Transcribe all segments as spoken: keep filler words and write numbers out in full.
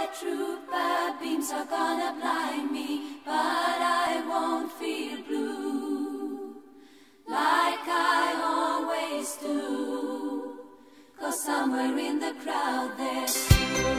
trooper beams are gonna blind me, but I won't feel blue like I always do, 'cause somewhere in the crowd there's you.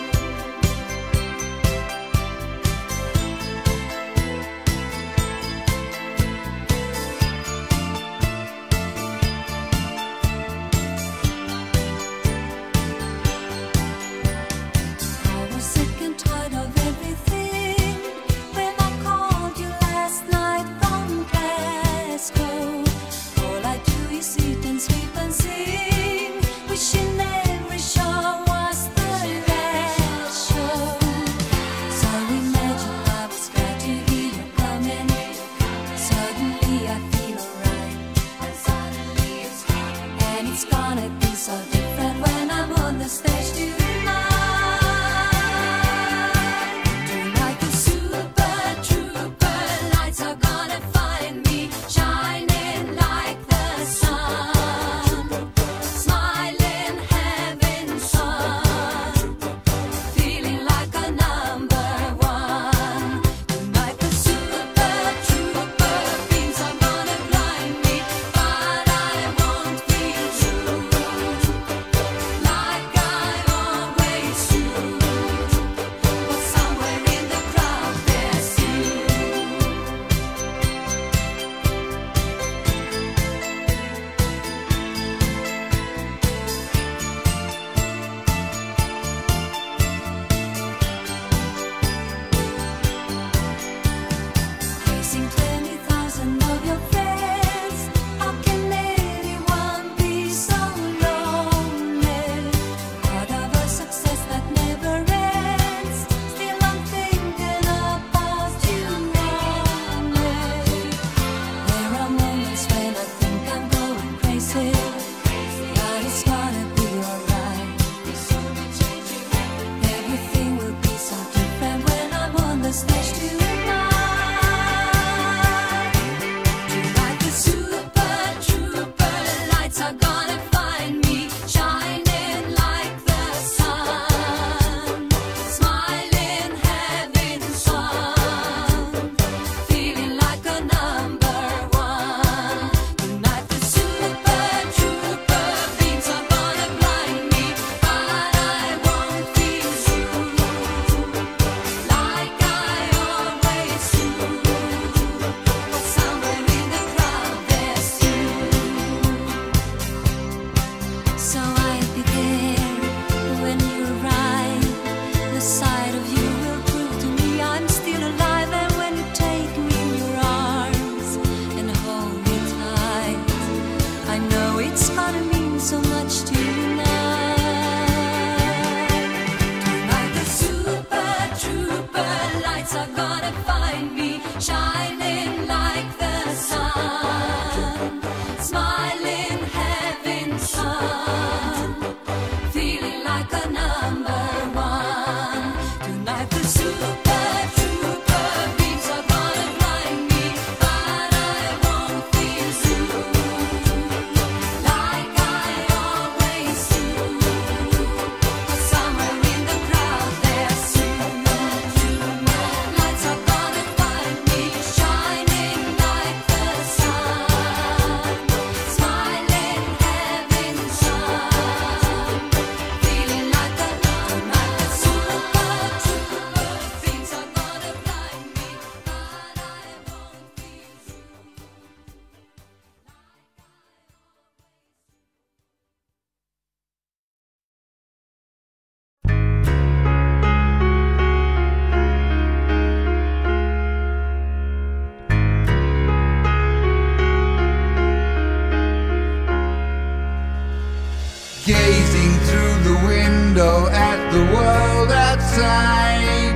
Gazing through the window at the world outside,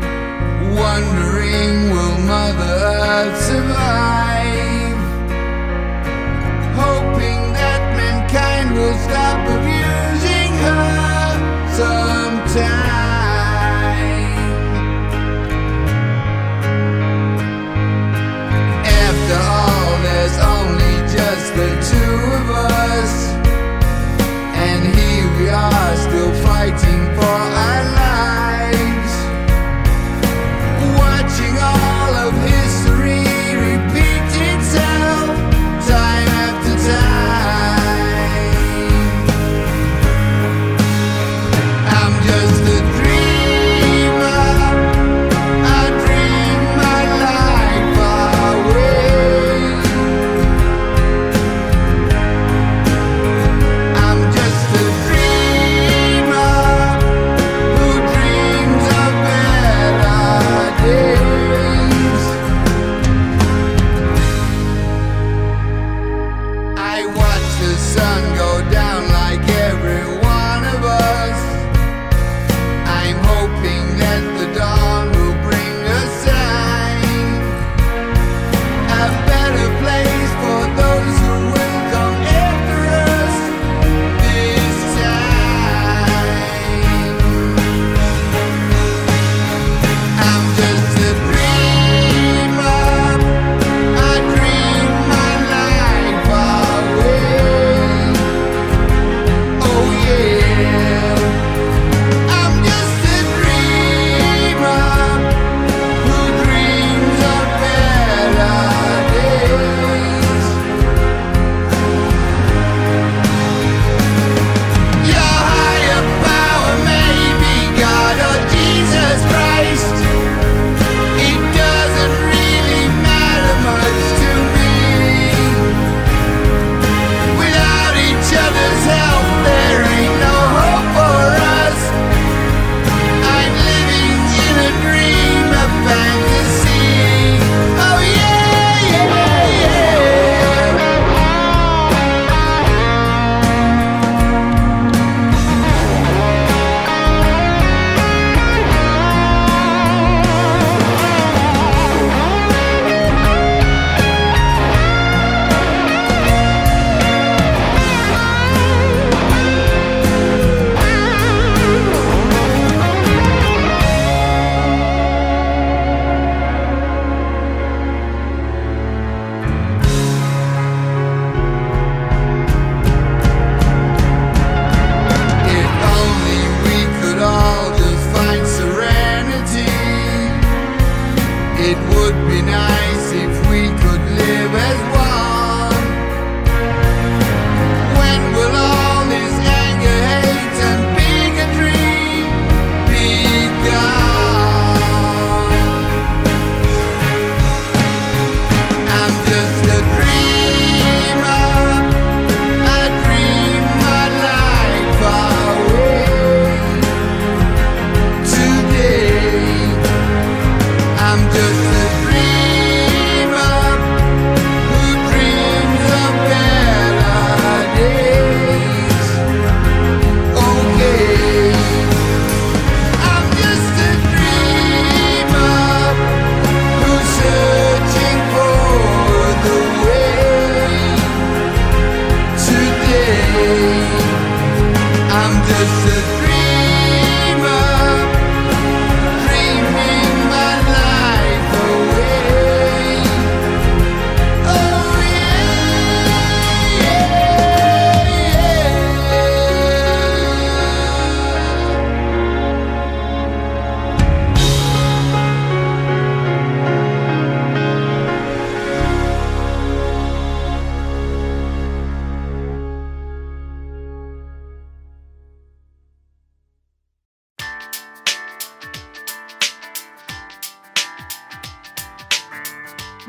wondering will Mother Earth survive, hoping that mankind will stop abusing her sometime. After all, there's only just the two of us, and here we are still fighting for our lives.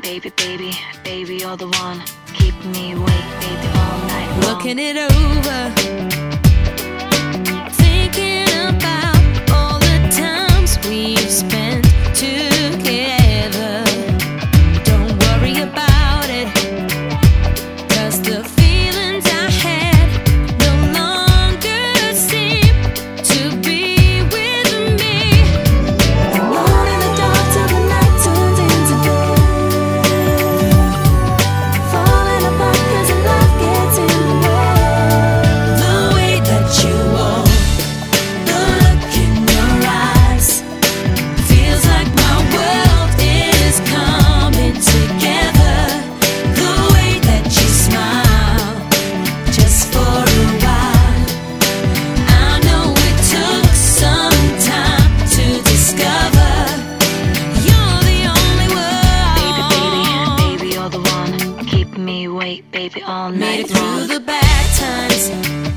baby, baby, baby, you're the one. Keep me awake, baby, all night long. Looking it over, thinking about all the times we've spent together. Don't worry about it, 'cause the feelings I had no longer seem to be with me. Alone in the dark till the night turns into day, falling apart 'cause the love gets in the way. The way that you walk, the look in your eyes, feels like my world is coming together. The way that you smile, just for a while. I know it took some time to discover you're the only one. Baby, baby, baby, you're the one. Keep me awake, baby, all Made night it through long. the bad times,